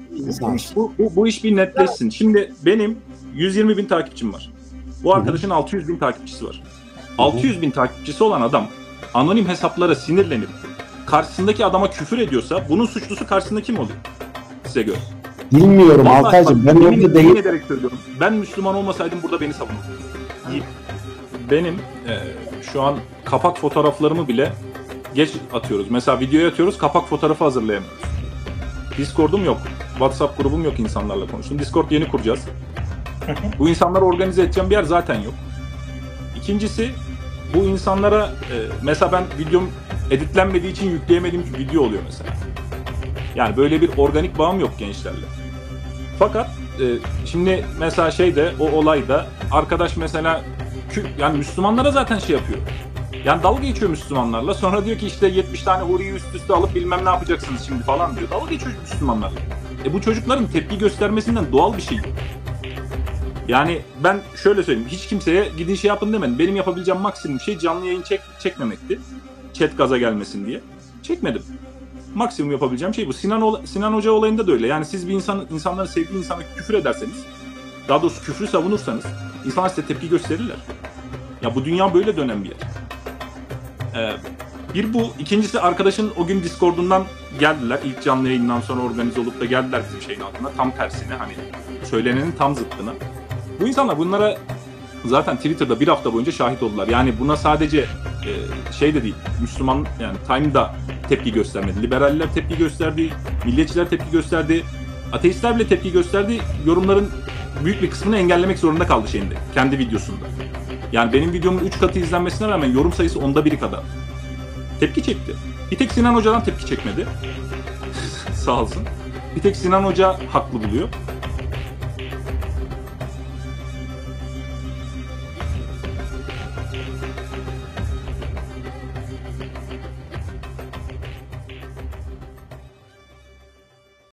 Bu iş bir netleşsin. Şimdi benim 120 bin takipçim var. Bu arkadaşın 600 bin takipçisi var. 600 bin takipçisi olan adam anonim hesaplara sinirlenip karşısındaki adama küfür ediyorsa bunun suçlusu karşısında kim oluyor? Size göre. Bilmiyorum Altaycığım. Ben orada değil. Ederek söylüyorum. Ben Müslüman olmasaydım burada beni savunurdum. Benim şu an kapak fotoğraflarımı bile geç atıyoruz. Mesela videoya atıyoruz, kapak fotoğrafı hazırlayamıyoruz. Discord'um yok. WhatsApp grubum yok insanlarla konuştum. Discord yeni kuracağız. Bu insanları organize edeceğim bir yer zaten yok. İkincisi, bu insanlara mesela ben videom editlenmediği için yükleyemediğim video oluyor mesela. Yani böyle bir organik bağım yok gençlerle. Fakat şimdi mesela o olayda arkadaş mesela yani Müslümanlara zaten şey yapıyor. Yani dalga geçiyor Müslümanlarla. Sonra diyor ki işte 70 tane huriyi üst üste alıp bilmem ne yapacaksınız şimdi falan diyor. Dalga geçiyor Müslümanlarla. Bu çocukların tepki göstermesinden doğal bir şey. Yani ben şöyle söyleyeyim. Hiç kimseye gidin şey yapın demedim. Benim yapabileceğim maksimum şey canlı yayın çekmemekti. Chat gaza gelmesin diye. Çekmedim. Maksimum yapabileceğim şey bu. Sinan Hoca olayında da öyle. Yani siz bir insanların sevdiği insana küfür ederseniz, daha doğrusu küfrü savunursanız insanlar size tepki gösterirler. Ya bu dünya böyle dönen bir yer. Bir bu. İkincisi arkadaşın o gün Discord'undan geldiler. İlk canlı yayından sonra organize olup da geldiler bizim şeyin altına. Tam tersine hani söylenenin tam zıttına. Bu insanlar bunlara zaten Twitter'da bir hafta boyunca şahit oldular. Yani buna sadece de değil. Müslüman yani Time'da tepki göstermedi. Liberaller tepki gösterdi. Milliyetçiler tepki gösterdi. Ateistler bile tepki gösterdi. Yorumların büyük bir kısmını engellemek zorunda kaldı şeyinde. Kendi videosunda. Yani benim videomun 3 katı izlenmesine rağmen yorum sayısı 1/10 kadar. Tepki çekti. Bir tek Sinan Hoca'dan tepki çekmedi. Sağ olsun. Bir tek Sinan Hoca haklı buluyor.